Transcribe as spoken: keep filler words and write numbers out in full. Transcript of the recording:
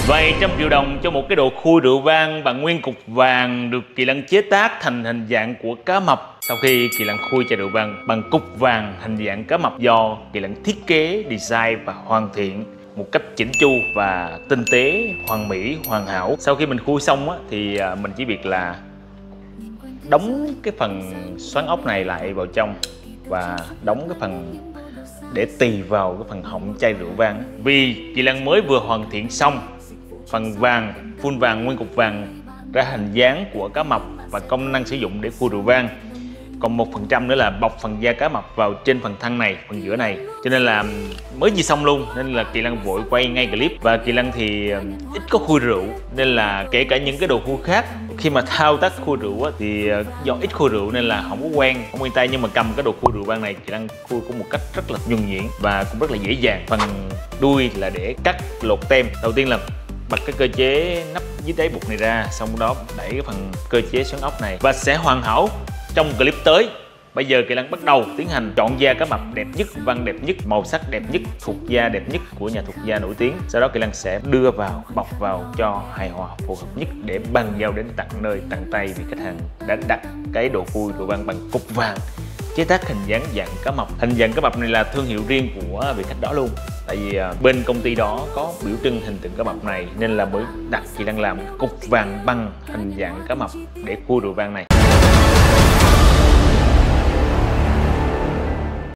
Vài trăm triệu đồng cho một cái đồ khui rượu vang bằng nguyên cục vàng được Kỳ Lân chế tác thành hình dạng của cá mập. Sau khi Kỳ Lân khui chai rượu vang bằng cục vàng hình dạng cá mập do Kỳ Lân thiết kế, design và hoàn thiện một cách chỉnh chu và tinh tế, hoàn mỹ, hoàn hảo. Sau khi mình khui xong á, thì mình chỉ việc là đóng cái phần xoắn ốc này lại vào trong và đóng cái phần để tì vào cái phần họng chai rượu vang. Vì Kỳ Lân mới vừa hoàn thiện xong phần vàng, phun vàng, nguyên cục vàng ra hình dáng của cá mập và công năng sử dụng để khui rượu vang. Còn một phần trăm nữa là bọc phần da cá mập vào trên phần thân này, phần giữa này. Cho nên là mới gì xong luôn, nên là Kỳ Lân vội quay ngay clip. Và Kỳ Lân thì ít có khui rượu, nên là kể cả những cái đồ khui khác, khi mà thao tác khui rượu á, thì do ít khui rượu nên là không có quen, không quen tay. Nhưng mà cầm cái đồ khui rượu vang này, Kỳ Lân khui cũng một cách rất là nhuần nhuyễn và cũng rất là dễ dàng. Phần đuôi là để cắt lột tem. Đầu tiên là bật cái cơ chế nắp dưới đáy bụt này ra, xong đó đẩy cái phần cơ chế xoắn ốc này và sẽ hoàn hảo. Trong clip tới, bây giờ Kỳ Lân bắt đầu tiến hành chọn da cá mập đẹp nhất, vân đẹp nhất, màu sắc đẹp nhất, thuộc da đẹp nhất của nhà thuộc da nổi tiếng. Sau đó Kỳ Lân sẽ đưa vào, bọc vào cho hài hòa, phù hợp nhất để bàn giao đến tận nơi, tận tay vì khách hàng đã đặt cái đồ khui rượu vang bằng cục vàng chế tác hình dáng dạng cá mập. Hình dạng cá mập này là thương hiệu riêng của vị khách đó luôn. Tại vì bên công ty đó có biểu trưng hình tượng cá mập này nên là mới đặt Kỳ Lân làm cục vàng bằng hình dạng cá mập để khui rượu vang này.